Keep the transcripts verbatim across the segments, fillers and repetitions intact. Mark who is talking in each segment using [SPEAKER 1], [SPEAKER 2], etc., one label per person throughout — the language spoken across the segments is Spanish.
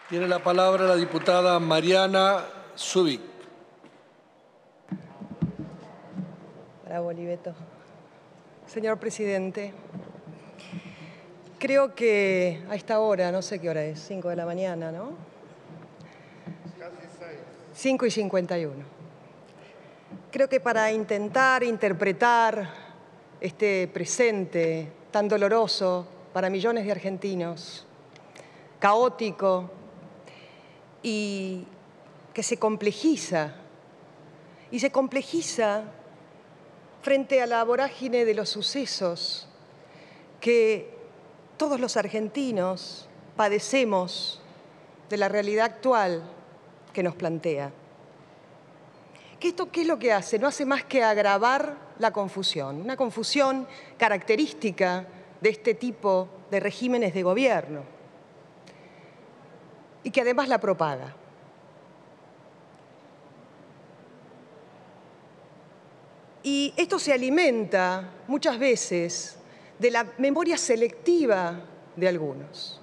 [SPEAKER 1] Tiene la palabra la diputada Mariana Zubik.
[SPEAKER 2] Bravo, Oliveto. Señor presidente, creo que a esta hora, no sé qué hora es, cinco de la mañana, ¿no?
[SPEAKER 3] Casi seis.
[SPEAKER 2] cinco y cincuenta y uno. Creo que para intentar interpretar este presente tan doloroso para millones de argentinos, caótico y que se complejiza, y se complejiza frente a la vorágine de los sucesos que todos los argentinos padecemos de la realidad actual que nos plantea. ¿Qué esto qué es lo que hace? No hace más que agravar la confusión, una confusión característica de este tipo de regímenes de gobierno y que además la propaga. Y esto se alimenta muchas veces de la memoria selectiva de algunos.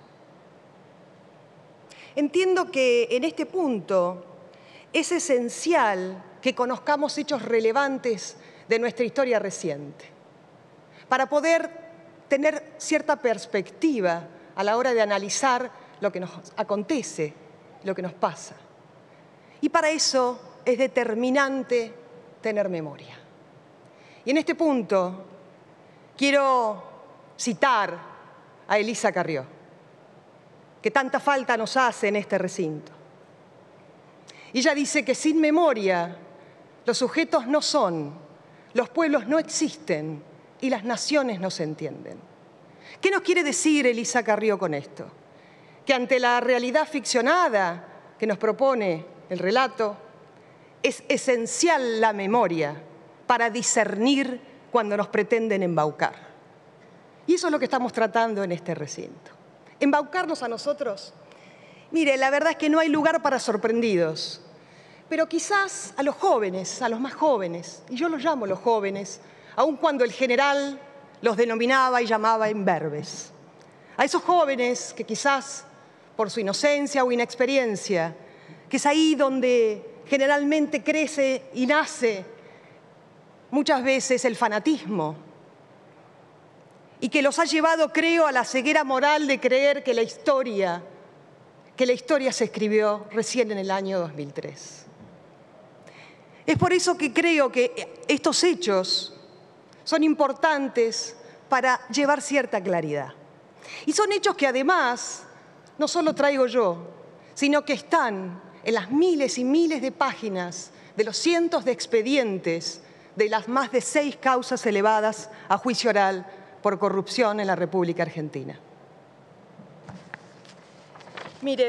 [SPEAKER 2] Entiendo que en este punto es esencial que conozcamos hechos relevantes de nuestra historia reciente, para poder tener cierta perspectiva a la hora de analizar lo que nos acontece, lo que nos pasa. Y para eso es determinante tener memoria. Y en este punto quiero citar a Elisa Carrió, que tanta falta nos hace en este recinto. Y ella dice que sin memoria los sujetos no son, los pueblos no existen y las naciones no se entienden. ¿Qué nos quiere decir Elisa Carrió con esto? Que ante la realidad ficcionada que nos propone el relato, es esencial la memoria para discernir cuando nos pretenden embaucar. Y eso es lo que estamos tratando en este recinto. Embaucarnos a nosotros. Mire, la verdad es que no hay lugar para sorprendidos, pero quizás a los jóvenes, a los más jóvenes, y yo los llamo los jóvenes, aun cuando el general los denominaba y llamaba imberbes. A esos jóvenes que quizás por su inocencia o inexperiencia, que es ahí donde generalmente crece y nace muchas veces el fanatismo, y que los ha llevado, creo, a la ceguera moral de creer que la historia, que la historia se escribió recién en el año dos mil tres. Es por eso que creo que estos hechos son importantes para llevar cierta claridad. Y son hechos que además no solo traigo yo, sino que están en las miles y miles de páginas de los cientos de expedientes de las más de seis causas elevadas a juicio oral por corrupción en la República Argentina. Mire,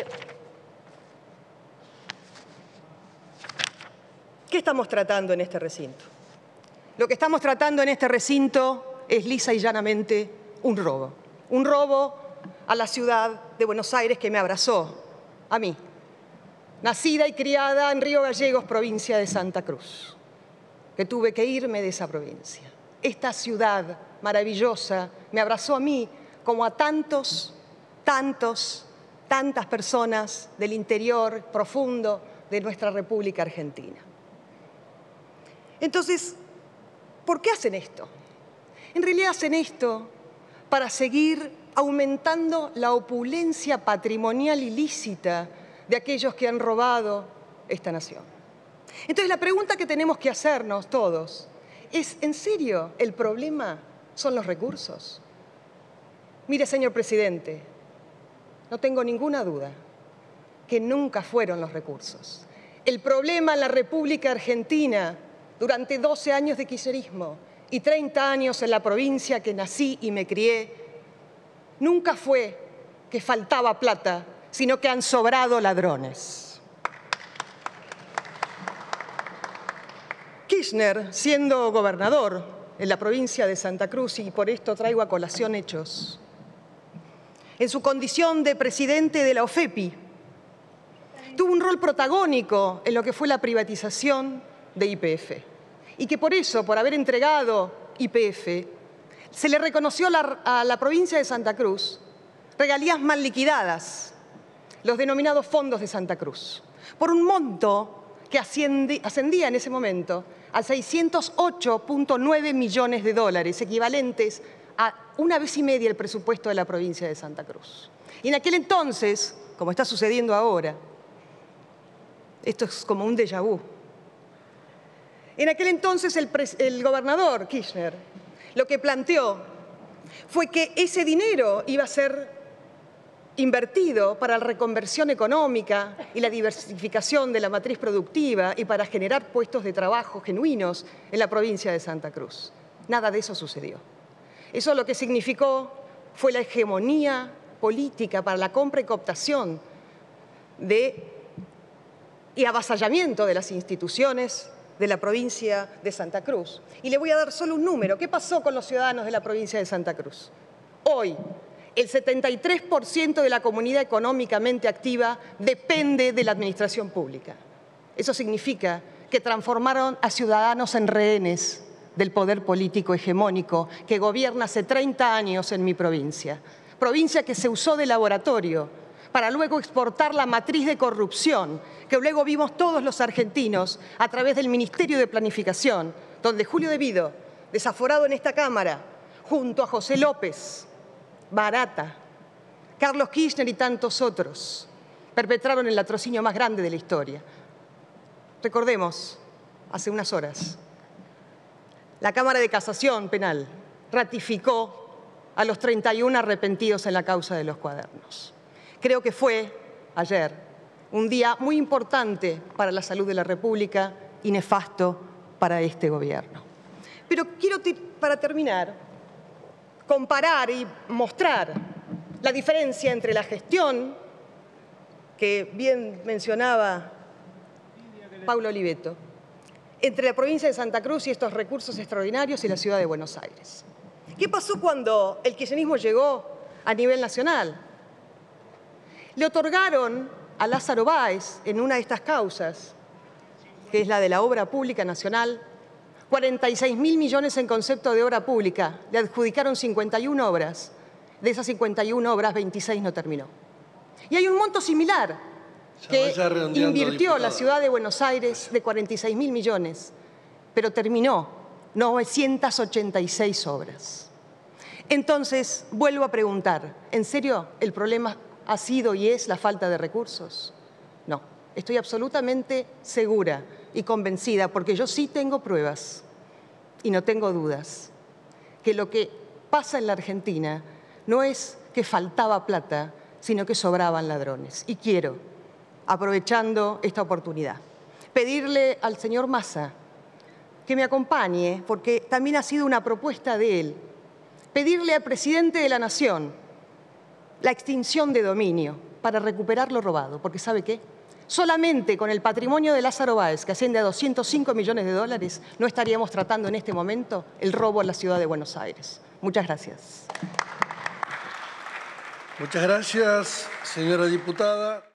[SPEAKER 2] ¿qué estamos tratando en este recinto? Lo que estamos tratando en este recinto es lisa y llanamente un robo. Un robo a la ciudad de Buenos Aires que me abrazó, a mí, nacida y criada en Río Gallegos, provincia de Santa Cruz, que tuve que irme de esa provincia. Esta ciudad maravillosa me abrazó a mí como a tantos, tantos, tantas personas del interior profundo de nuestra República Argentina. Entonces, ¿por qué hacen esto? En realidad hacen esto para seguir aumentando la opulencia patrimonial ilícita de aquellos que han robado esta nación. Entonces, la pregunta que tenemos que hacernos todos es, ¿en serio el problema son los recursos? Mire, señor presidente, no tengo ninguna duda que nunca fueron los recursos. El problema en la República Argentina, durante doce años de kirchnerismo y treinta años en la provincia que nací y me crié, nunca fue que faltaba plata, sino que han sobrado ladrones. Kirchner, siendo gobernador en la provincia de Santa Cruz, y por esto traigo a colación hechos, en su condición de presidente de la OFEPI, tuvo un rol protagónico en lo que fue la privatización de Y P F. Y que por eso, por haber entregado Y P F, se le reconoció la, a la provincia de Santa Cruz regalías mal liquidadas, los denominados fondos de Santa Cruz, por un monto que ascendía en ese momento a seiscientos ocho punto nueve millones de dólares, equivalentes a una vez y media el presupuesto de la provincia de Santa Cruz. Y en aquel entonces, como está sucediendo ahora, esto es como un déjà vu, en aquel entonces el, el gobernador Kirchner lo que planteó fue que ese dinero iba a ser invertido para la reconversión económica y la diversificación de la matriz productiva y para generar puestos de trabajo genuinos en la provincia de Santa Cruz. Nada de eso sucedió. Eso lo que significó fue la hegemonía política para la compra y cooptación de, y avasallamiento de las instituciones de la provincia de Santa Cruz. Y le voy a dar solo un número. ¿Qué pasó con los ciudadanos de la provincia de Santa Cruz? Hoy, el setenta y tres por ciento de la comunidad económicamente activa depende de la administración pública. Eso significa que transformaron a ciudadanos en rehenes del poder político hegemónico que gobierna hace treinta años en mi provincia. Provincia que se usó de laboratorio para luego exportar la matriz de corrupción que luego vimos todos los argentinos a través del Ministerio de Planificación, donde Julio De Vido, desaforado en esta Cámara, junto a José López, Barata, Carlos Kirchner y tantos otros, perpetraron el latrocinio más grande de la historia. Recordemos, hace unas horas, la Cámara de Casación Penal ratificó a los treinta y uno arrepentidos en la causa de los cuadernos. Creo que fue ayer un día muy importante para la salud de la República y nefasto para este gobierno. Pero quiero, para terminar, comparar y mostrar la diferencia entre la gestión, que bien mencionaba Paulo Oliveto, entre la provincia de Santa Cruz y estos recursos extraordinarios y la ciudad de Buenos Aires. ¿Qué pasó cuando el kirchnerismo llegó a nivel nacional? Le otorgaron a Lázaro Báez, en una de estas causas, que es la de la obra pública nacional, cuarenta y seis mil millones en concepto de obra pública. Le adjudicaron cincuenta y una obras. De esas cincuenta y una obras, veintiséis no terminó. Y hay un monto similar que invirtió la ciudad de Buenos Aires de cuarenta y seis mil millones, pero terminó novecientas ochenta y seis obras. Entonces, vuelvo a preguntar, ¿en serio el problema ha sido y es la falta de recursos? No, estoy absolutamente segura y convencida, porque yo sí tengo pruebas y no tengo dudas, que lo que pasa en la Argentina no es que faltaba plata, sino que sobraban ladrones. Y quiero, aprovechando esta oportunidad, pedirle al señor Massa que me acompañe, porque también ha sido una propuesta de él, pedirle al presidente de la Nación la extinción de dominio para recuperar lo robado, porque ¿sabe qué? Solamente con el patrimonio de Lázaro Báez, que asciende a doscientos cinco millones de dólares, no estaríamos tratando en este momento el robo en la ciudad de Buenos Aires. Muchas gracias.
[SPEAKER 1] Muchas gracias, señora diputada.